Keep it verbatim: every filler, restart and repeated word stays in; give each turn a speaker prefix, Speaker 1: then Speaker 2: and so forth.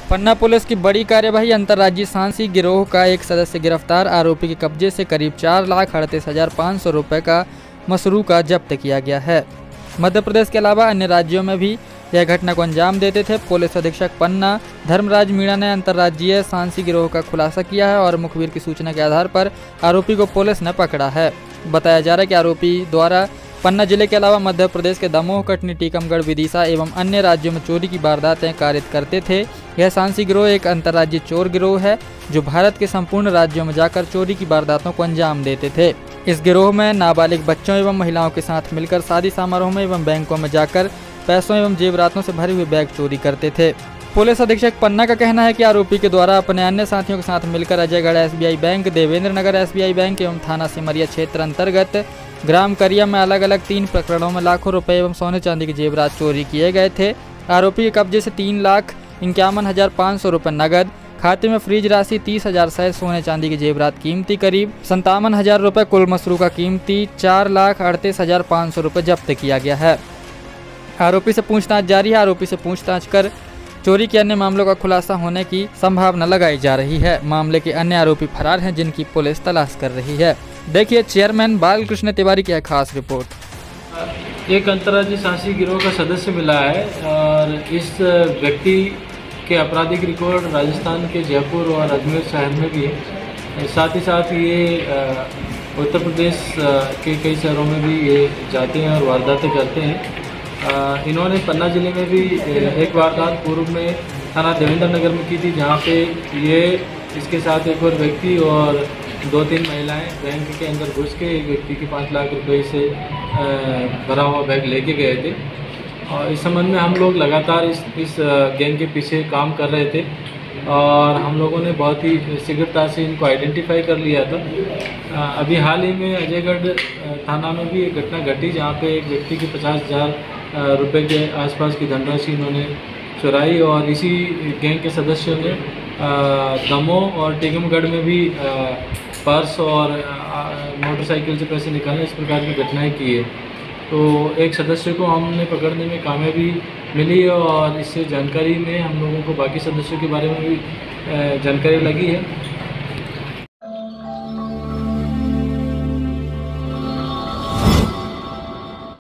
Speaker 1: पन्ना police की बड़ी कार्यवाही। अंतर्राज्यीय सांसी गिरोह का एक सदस्य गिरफ्तार। आरोपी के कब्जे से करीब चार लाख अड़तीस हजार पाँच सौ रुपये का मसरूका जब्त किया गया है। मध्य प्रदेश के अलावा अन्य राज्यों में भी यह घटना को अंजाम देते थे। पुलिस अधीक्षक पन्ना धर्मराज मीणा ने अंतर्राज्यीय सांसी गिरोह का खुलासा किया है और मुखबिर की सूचना के आधार पर आरोपी को पुलिस ने पकड़ा है। बताया जा रहा है कि आरोपी द्वारा पन्ना जिले के अलावा मध्य प्रदेश के दमोह, कटनी, टीकमगढ़, विदिशा एवं अन्य राज्यों में चोरी की वारदातें कारित करते थे। यह सांसी गिरोह एक अंतर्राज्यीय चोर गिरोह है जो भारत के संपूर्ण राज्यों में जाकर चोरी की वारदातों को अंजाम देते थे। इस गिरोह में नाबालिग बच्चों एवं महिलाओं के साथ मिलकर शादी समारोह में एवं बैंकों में जाकर पैसों एवं जेवरातों से भरे हुए बैग चोरी करते थे। पुलिस अधीक्षक पन्ना का कहना है कि आरोपी के द्वारा अपने अन्य साथियों के साथ मिलकर Ajaygarh SBI bank, Devendra Nagar SBI bank एवं थाना सिमरिया क्षेत्र अंतर्गत ग्राम करिया में अलग अलग तीन प्रकरणों में लाखों रुपए एवं सोने चांदी के जेवरात चोरी किए गए थे। आरोपी के कब्जे से तीन लाख इक्यावन हजार पाँच सौ रुपये नगद, खाते में फ्रीज राशि तीस हजार सैज सोने चांदी के जेवरात कीमती करीब संतावन हजार रुपये, कुल मसरूका कीमती चार लाख अड़तीस हजार पाँच सौ रुपये जब्त किया गया है। आरोपी से पूछताछ जारी है। आरोपी से पूछताछ कर चोरी के अन्य मामलों का खुलासा होने की संभावना लगाई जा रही है। मामले के अन्य आरोपी फरार हैं जिनकी पुलिस तलाश कर रही है। देखिए चेयरमैन बालकृष्ण तिवारी की खास रिपोर्ट।
Speaker 2: एक अंतर्राज्यीय सांसी गिरोह का सदस्य मिला है और इस व्यक्ति के आपराधिक रिकॉर्ड राजस्थान के जयपुर और अजमेर शहर में भी है। साथ ही साथ ये उत्तर प्रदेश के कई शहरों में भी ये जाते हैं और वारदातें करते हैं। इन्होंने पन्ना जिले में भी एक वारदात पूर्व में थाना देवेंद्र नगर में की थी, जहाँ पे ये इसके साथ एक और व्यक्ति और दो तीन महिलाएं बैंक के अंदर घुस के एक व्यक्ति के पाँच लाख रुपए से भरा हुआ बैग लेके गए थे। और इस संबंध में हम लोग लगातार इस इस गैंग के पीछे काम कर रहे थे और हम लोगों ने बहुत ही शीघ्रता से इनको आइडेंटिफाई कर लिया था। अभी हाल ही में अजयगढ़ थाना में भी एक घटना घटी जहाँ पे एक व्यक्ति के पचास हज़ार रुपये के आसपास की धनराशि इन्होंने चुराई और इसी गैंग के सदस्यों ने दमोह और टीकमगढ़ में भी पर्स और मोटरसाइकिल से पैसे निकालने इस प्रकार की घटनाएं की है। तो एक सदस्य को हमने पकड़ने में कामयाबी मिली और इससे जानकारी में हम लोगों को बाकी सदस्यों के बारे में भी जानकारी लगी है।